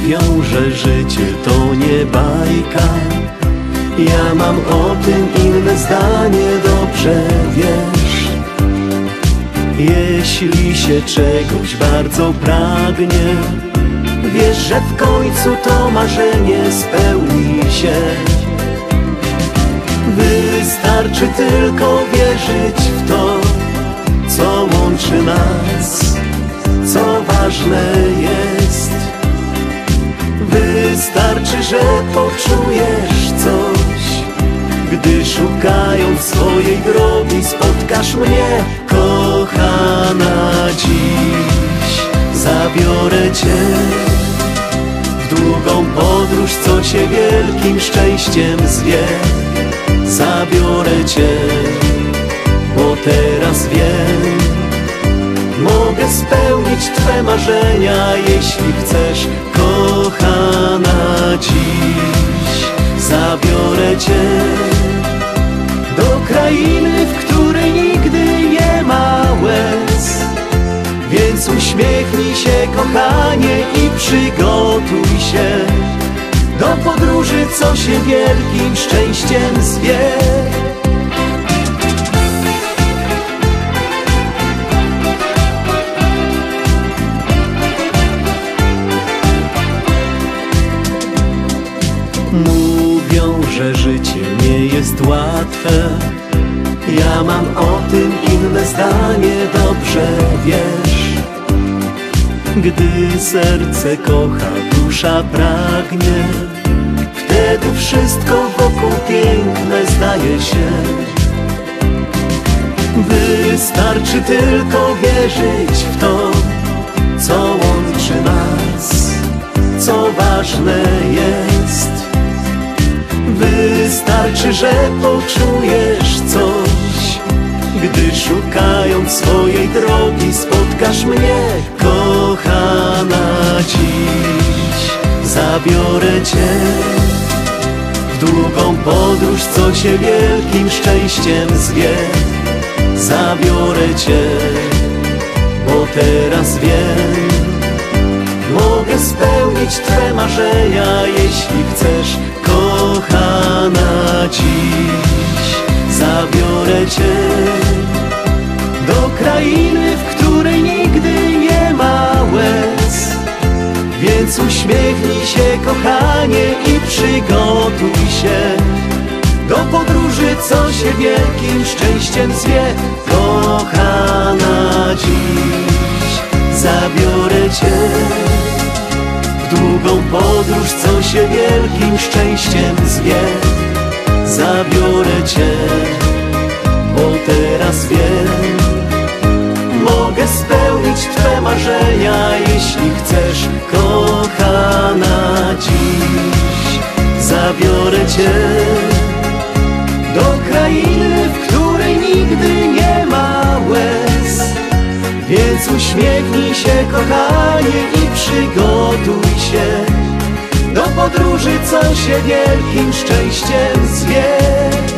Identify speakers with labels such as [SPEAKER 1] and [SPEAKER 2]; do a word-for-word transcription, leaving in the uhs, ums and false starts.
[SPEAKER 1] Mówią, że życie to nie bajka. Ja mam o tym inne zdanie, dobrze wiesz. Jeśli się czegoś bardzo pragnie, wiesz, że w końcu to marzenie spełni się. Wystarczy tylko wierzyć w to, co łączy nas, co ważne jest. Wystarczy, że poczujesz coś, gdy szukając swojej drogi spotkasz mnie. Kochana, dziś zabiorę cię w długą podróż, co cię wielkim szczęściem zwie. Zabiorę cię, bo teraz wiem, mogę spełnić twe marzenia, jeśli chcesz. Kochana, dziś zabiorę cię do krainy, w której nigdy nie ma łez. Więc uśmiechnij się, kochanie, i przygotuj się do podróży, co się wielkim szczęściem zwie. Mówią, że życie nie jest łatwe. Ja mam o tym inne zdanie, dobrze wiesz. Gdy serce kocha, dusza pragnie, wtedy wszystko wokół piękne zdaje się. Wystarczy tylko wierzyć w to, co łączy nas, co ważne jest. Wystarczy, że poczujesz coś, gdy szukając swojej drogi spotkasz mnie. Kochana, dziś zabiorę cię w długą podróż, co cię wielkim szczęściem zwie. Zabiorę cię, bo teraz wiem, mogę spełnić twe marzenia, jeśli chcesz. Kochana, dziś zabiorę cię do krainy, w której nigdy nie ma łez. Więc uśmiechnij się, kochanie, i przygotuj się do podróży, co się wielkim szczęściem zwie. Kochana, dziś zabiorę cię w długą podróż, co się wielkim szczęściem zwie. Zabiorę cię, bo teraz wiem, mogę spełnić twe marzenia, jeśli chcesz. Kochana, dziś zabiorę cię do krainy, w której nigdy nie ma łez. Więc uśmiechnij się, kochanie, i przygotuj się do podróży, co się wielkim szczęściem zwie.